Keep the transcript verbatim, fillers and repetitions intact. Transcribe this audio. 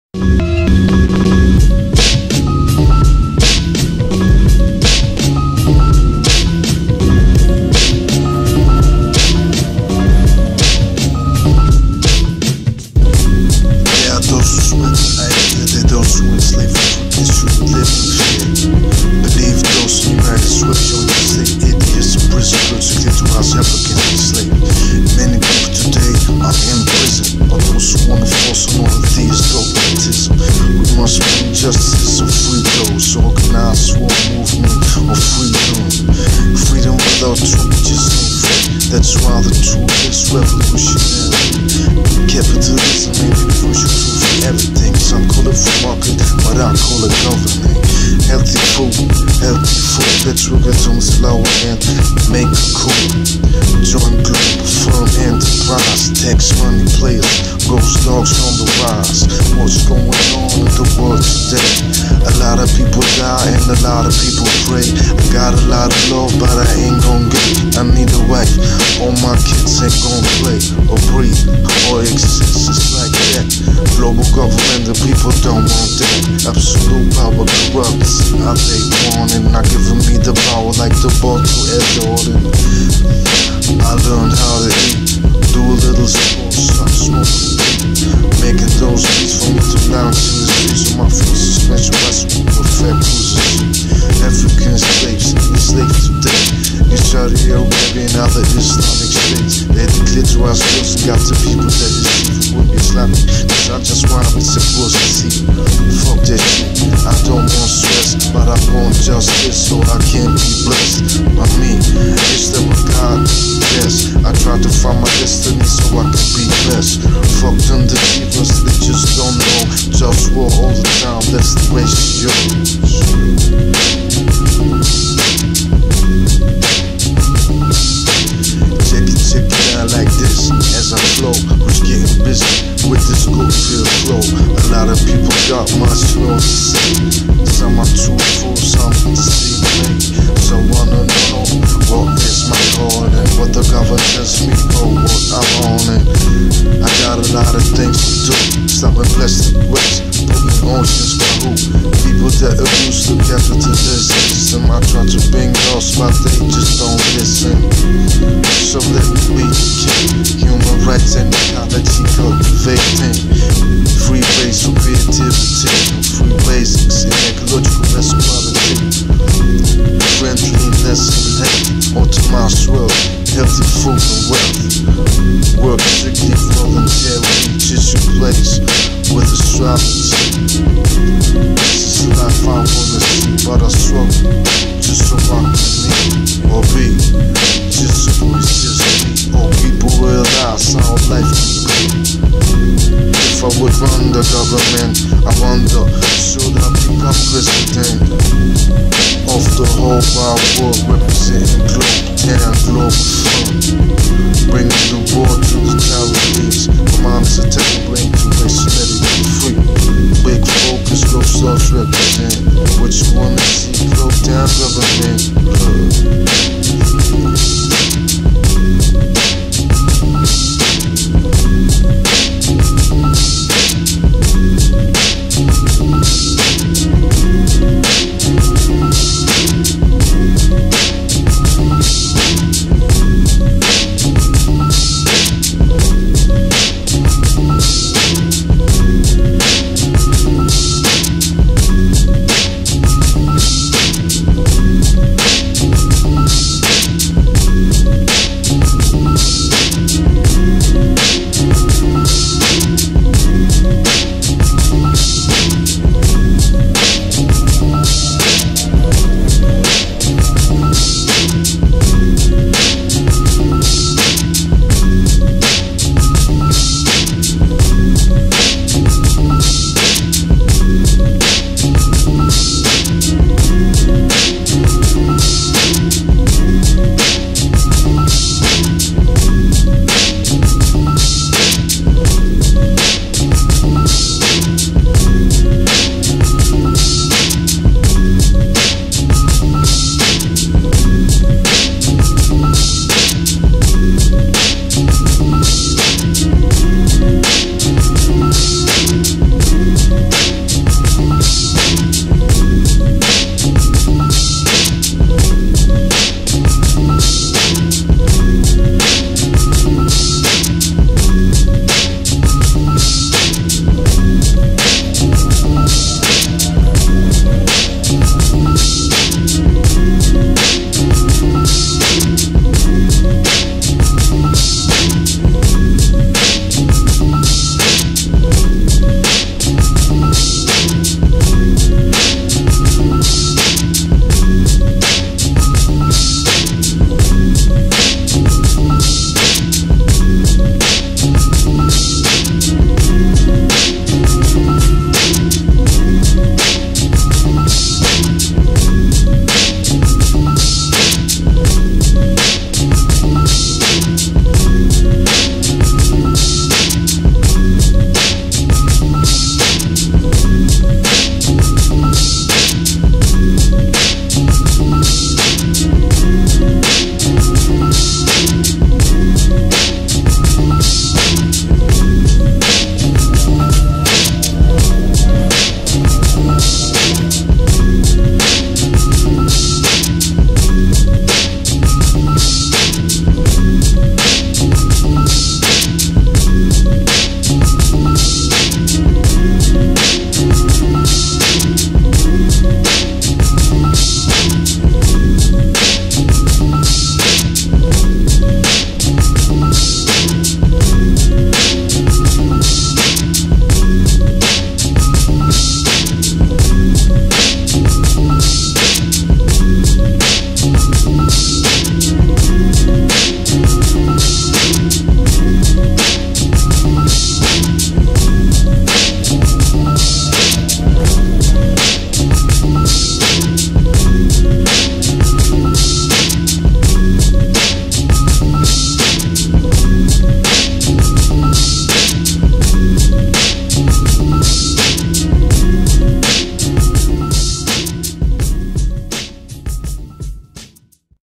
Justice or free those, organized war movement or freedom. Freedom without truth just ain't free. That's why the truth is revolutionary. Capitalism ain't the crucial truth for everything. Some call it free market, but I call it government. Healthy food, healthy food. Let's work at on slow and make it cool. Join Globalfirm enterprise. Tax money players, GhostDogz on the rise. What's going on in the world today? A lot of people die and a lot of people pray. I got a lot of love, but I ain't gon' get it. I need a wife, all my kids ain't gon' play or breathe or exist. It's like that. Global government, the people don't want that. Absolute power corrupts how they want it. Not giving me the power like the ball to Ed Jordan. I learned how to eat, do a little sport, stop smoking, making those beats for me to lounge in the streets of my feet, suspension by school, perfect cruises. African slaves, enslaved today in Saudi Arabia and other Islamic states. They declare to ourselves and got the people that is evil with Islamic. Cause I just want it to was to see. Fuck that shit, I don't want stress, but I want justice so I can be blessed by me. Instead of God, yes, I try to find my destiny so I can be blessed. Fuck them deceivers, they just don't know. Just war all the time, that's the ratio. Check it, check it out like this as I flow. Who's getting busy with this good feel flow? A lot of people got much more to say. Some are too full, some deceive me. So wanna know what is my God and what the government tells me or what I'm on it. I got a lot of things to do. Stopping plastic waste, putting oceans for who? People that abuse the capitalist system. I try to bring those, but they just don't listen. So let me be king. Human rights and ecology cultivating. Free ways for creativity, free basics in ecological equality. Friendliness and hate, optimized world, healthy food and wealth. Work strictly voluntary, just your place with astrology. This is the life I wanna see, but I struggle just so I can meet or be. Just so it's just me, or people realize how life can be. If I would run the government, I wonder, should I become president of the whole wide world, representing globe and Globalfirm, bringing the war to the calories. My mind's a tech brain to race ready to be free. Big focus, GhostDogz represent what you wanna see. Globe down,